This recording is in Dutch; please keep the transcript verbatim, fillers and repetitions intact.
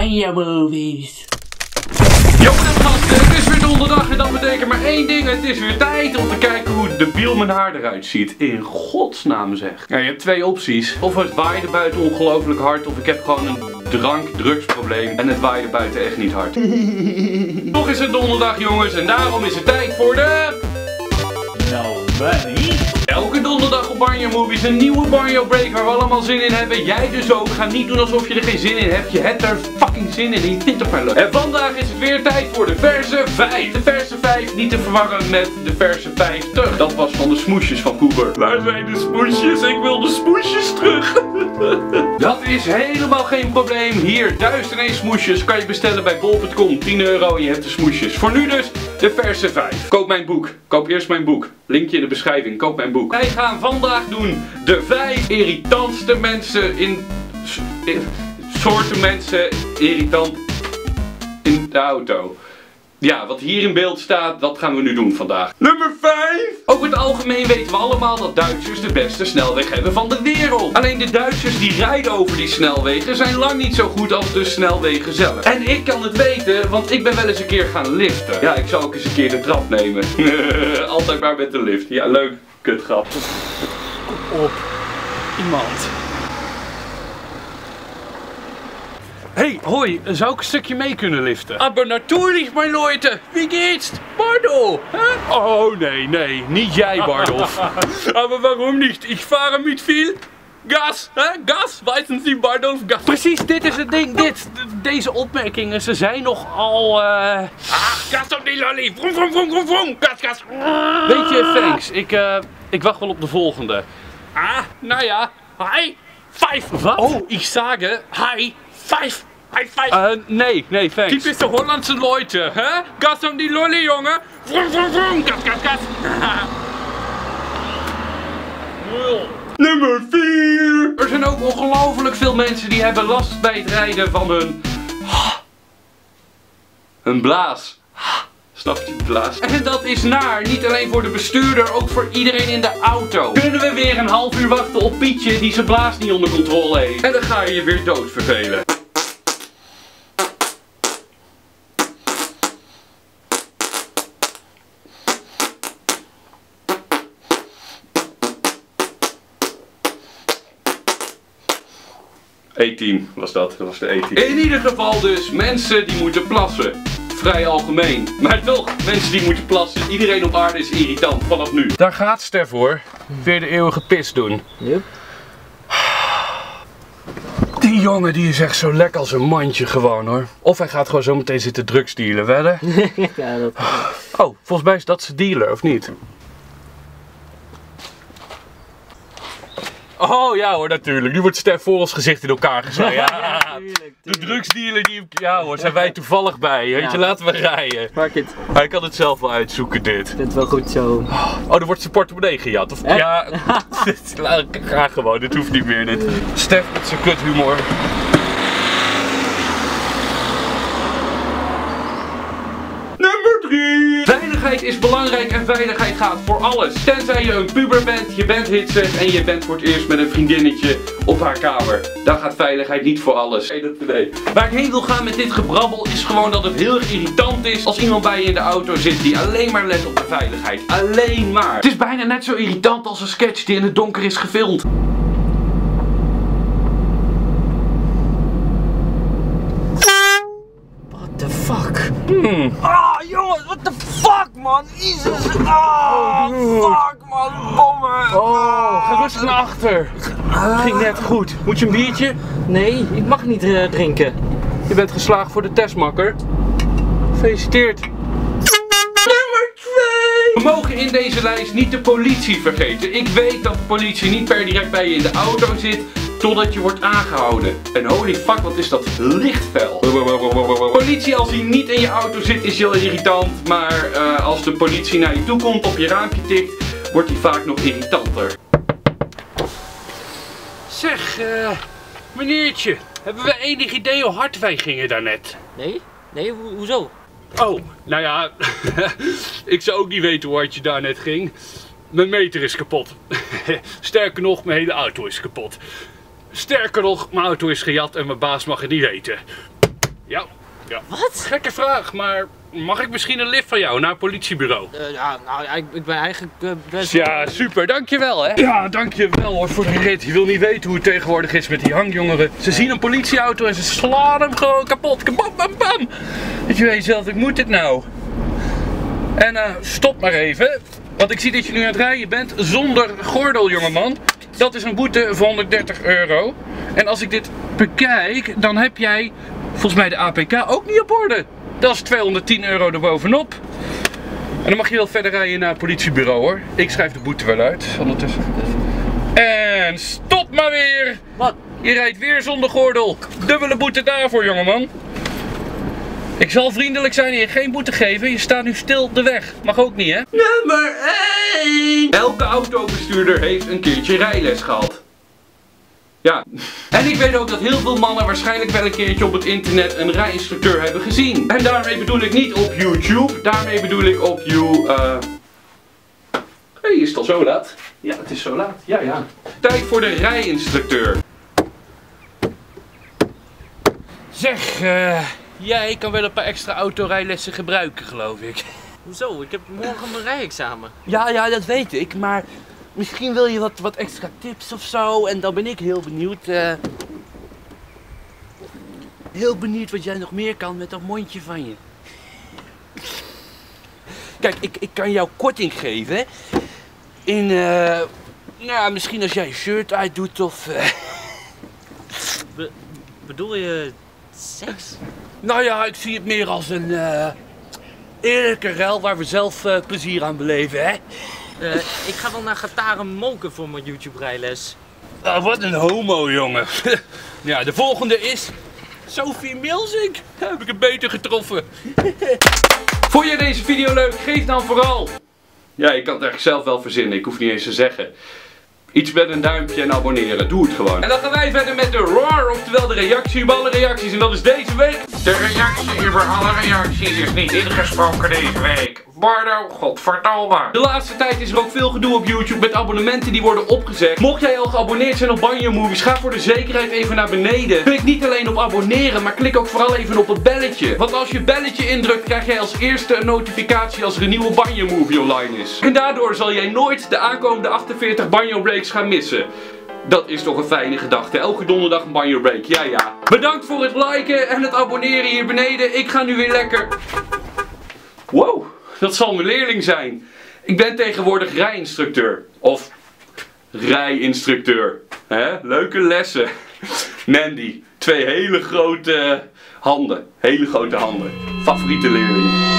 Banjo Movies. Jongens en gasten, het is weer donderdag en dat betekent maar één ding. Het is weer tijd om te kijken hoe debiel mijn haar eruit ziet. In godsnaam zeg. Ja, je hebt twee opties. Of het waaide buiten ongelooflijk hard, of ik heb gewoon een drank-drugsprobleem en het waaide buiten echt niet hard. Toch is het donderdag jongens en daarom is het tijd voor de... No money. Elke donderdag op Banjo Movies een nieuwe Banjo Break waar we allemaal zin in hebben. Jij dus ook. Ga niet doen alsof je er geen zin in hebt. Je hebt er fucking zin in en je vindt het maar leuk. En vandaag is het weer tijd voor de verse vijf. De verse vijf niet te verwarren met de verse vijftig. Dat was van de smoesjes van Cooper. Waar zijn de smoesjes? Ik wil de smoesjes terug. Dat is helemaal geen probleem. Hier, duizend en één smoesjes kan je bestellen bij bol punt com. tien euro en je hebt de smoesjes. Voor nu dus de verse vijf. Koop mijn boek. Koop eerst mijn boek. Linkje in de beschrijving. Koop mijn boek. Wij gaan vandaag doen de vijf irritantste mensen in... in soorten mensen irritant in de auto. Ja, wat hier in beeld staat, dat gaan we nu doen vandaag. Nummer vijf! Over het algemeen weten we allemaal dat Duitsers de beste snelweg hebben van de wereld. Alleen de Duitsers die rijden over die snelwegen zijn lang niet zo goed als de snelwegen zelf. En ik kan het weten, want ik ben wel eens een keer gaan liften. Ja, ik zal ook eens een keer de trap nemen. Altijd maar met de lift. Ja, leuk. Kutgrap. Kom op. Iemand. Hey, hoi, zou ik een stukje mee kunnen liften? Aber natürlich, mein Leute. Wie geht's? Bardo. Huh? Oh, nee, nee, niet jij, Bardolf. Aber warum nicht? Ich fahre mit viel gas. Hè? Gas, weten Sie, Bardolf, gas. Precies, dit is het ding, dit. Deze opmerkingen, ze zijn nogal... Uh... Ah, gas op die lolly. Vroom, vroom, vroom, vroom, vroom. Gas, gas. Weet je, thanks. Ik, uh, ik wacht wel op de volgende. Ah, nou ja. Hi, vijf. Wat? Oh, ik sage, hi. Vijf! High five! Uh, nee, nee, thanks. Typische Hollandse Leute, hè? Gas om die lolly, jongen! Vroom, vroom, vroom! Gas, gas, gas! Nummer vier! Er zijn ook ongelooflijk veel mensen die hebben last bij het rijden van hun... hun blaas. Snap je, blaas? En dat is naar, niet alleen voor de bestuurder, ook voor iedereen in de auto. Kunnen we weer een half uur wachten op Pietje die zijn blaas niet onder controle heeft. En dan ga je je weer dood vervelen. E-team was dat, dat was de E-team. In ieder geval dus, mensen die moeten plassen. Vrij algemeen. Maar toch, mensen die moeten plassen. Iedereen op aarde is irritant, vanaf nu. Daar gaat Stef voor. Weer de eeuwige pis doen. Yep. Die jongen die is echt zo lekker als een mandje gewoon hoor. Of hij gaat gewoon zo meteen zitten drugsdealen, wedden? Ja, dat... Oh, volgens mij is dat zijn dealer, of niet? Oh ja hoor, natuurlijk. Nu wordt Stef voor ons gezicht in elkaar geslagen. Ja, Ja, tuurlijk, tuurlijk. de drugsdealer die... Ja hoor, zijn wij toevallig bij. Weet je, Ja. laten we rijden. Fuck it. Hij kan het zelf wel uitzoeken dit. Ik vind het wel goed zo. Oh, er wordt zijn portemonnee gejat. Of... Echt? Ja, ga gewoon. Dit hoeft niet meer dit. Stef met zijn kuthumor. Nummer drie. Veiligheid is belangrijk en veiligheid gaat voor alles. Tenzij je een puber bent, je bent hitsig en je bent voor het eerst met een vriendinnetje op haar kamer. Dan gaat veiligheid niet voor alles. Nee. Waar ik heen wil gaan met dit gebrabbel is gewoon dat het heel erg irritant is als iemand bij je in de auto zit die alleen maar let op de veiligheid. Alleen maar. Het is bijna net zo irritant als een sketch die in het donker is gefilmd. What the fuck? Hmm. Ah, jongens, what the fuck, man? Jezus. Ah, fuck, man. Bommen. Oh, ga rustig naar achter. Het ging net goed. Moet je een biertje? Nee, ik mag niet uh, drinken. Je bent geslaagd voor de testmakker. Gefeliciteerd. Nummer twee. We mogen in deze lijst niet de politie vergeten. Ik weet dat de politie niet per direct bij je in de auto zit, totdat je wordt aangehouden. En holy fuck, wat is dat lichtfel. Politie, als hij niet in je auto zit, is heel irritant. Maar uh, als de politie naar je toe komt, op je raampje tikt, wordt hij vaak nog irritanter. Zeg, uh, meneertje, hebben we enig idee hoe hard wij gingen daarnet? Nee? Nee, ho hoezo? Oh, nou ja, ik zou ook niet weten hoe hard je daarnet ging. Mijn meter is kapot. Sterker nog, mijn hele auto is kapot. Sterker nog, mijn auto is gejat en mijn baas mag het niet weten. Ja. Ja. Wat? Gekke vraag, maar mag ik misschien een lift van jou naar het politiebureau? Uh, ja, nou, ja, ik, ik ben eigenlijk uh, best... Ja, super, dankjewel hè. Ja, dankjewel hoor voor de rit. Je wil niet weten hoe het tegenwoordig is met die hangjongeren. Ze zien een politieauto en ze slaan hem gewoon kapot. Bam, bam, bam. Dat je weet zelf, ik moet dit nou. En uh, stop maar even. Want ik zie dat je nu aan het rijden bent zonder gordel, jongeman. Dat is een boete van honderddertig euro. En als ik dit bekijk, dan heb jij volgens mij de A P K ook niet op orde. Dat is tweehonderdtien euro erbovenop. En dan mag je wel verder rijden naar het politiebureau hoor. Ik schrijf de boete wel uit ondertussen. En stop maar weer! Wat? Je rijdt weer zonder gordel. Dubbele boete daarvoor, jongeman. Ik zal vriendelijk zijn en je geen boete geven. Je staat nu stil de weg. Mag ook niet, hè? Nummer één! Elke autobestuurder heeft een keertje rijles gehad. Ja. En ik weet ook dat heel veel mannen waarschijnlijk wel een keertje op het internet een rijinstructeur hebben gezien. En daarmee bedoel ik niet op YouTube. Daarmee bedoel ik op you... Uh... Hé, hey, is het al zo laat? Ja, het is zo laat. Ja, ja. Tijd voor de rijinstructeur. Zeg, uh, jij kan wel een paar extra autorijlessen gebruiken, geloof ik. Hoezo? Ik heb morgen mijn rijexamen. Ja, ja, dat weet ik, maar misschien wil je wat, wat extra tips of zo en dan ben ik heel benieuwd. Uh, heel benieuwd wat jij nog meer kan met dat mondje van je. Kijk, ik, ik kan jou korting geven in, uh, nou, misschien als jij je shirt uitdoet of... Uh... Be bedoel je seks? Nou ja, ik zie het meer als een uh, eerlijke ruil waar we zelf uh, plezier aan beleven, hè? Uh, ik ga wel naar Gataren Molken voor mijn YouTube rijles. Oh, wat een homo, jongen. Ja, de volgende is Sophie Milzink. Heb ik het beter getroffen. Vond je deze video leuk? Geef dan vooral... Ja, ik kan het eigenlijk zelf wel verzinnen. Ik hoef niet eens te zeggen. Iets met een duimpje en abonneren. Doe het gewoon. En dan gaan wij verder met de roar, oftewel de reactie op alle reacties. En dat is deze week. De reactie over alle reacties is niet ingesproken deze week. Bardo, godverdomme. De laatste tijd is er ook veel gedoe op YouTube met abonnementen die worden opgezegd. Mocht jij al geabonneerd zijn op Banjo Movies, ga voor de zekerheid even naar beneden. Klik niet alleen op abonneren, maar klik ook vooral even op het belletje. Want als je belletje indrukt, krijg jij als eerste een notificatie als er een nieuwe Banjo Movie online is. En daardoor zal jij nooit de aankomende achtenveertig Banjo Breaks gaan missen. Dat is toch een fijne gedachte. Elke donderdag een Banjo Break. Ja, ja. Bedankt voor het liken en het abonneren hier beneden. Ik ga nu weer lekker... Wow, dat zal mijn leerling zijn. Ik ben tegenwoordig rijinstructeur. Of rijinstructeur. Hè? Leuke lessen. Mandy. Twee hele grote handen. Hele grote handen. Favoriete leerling.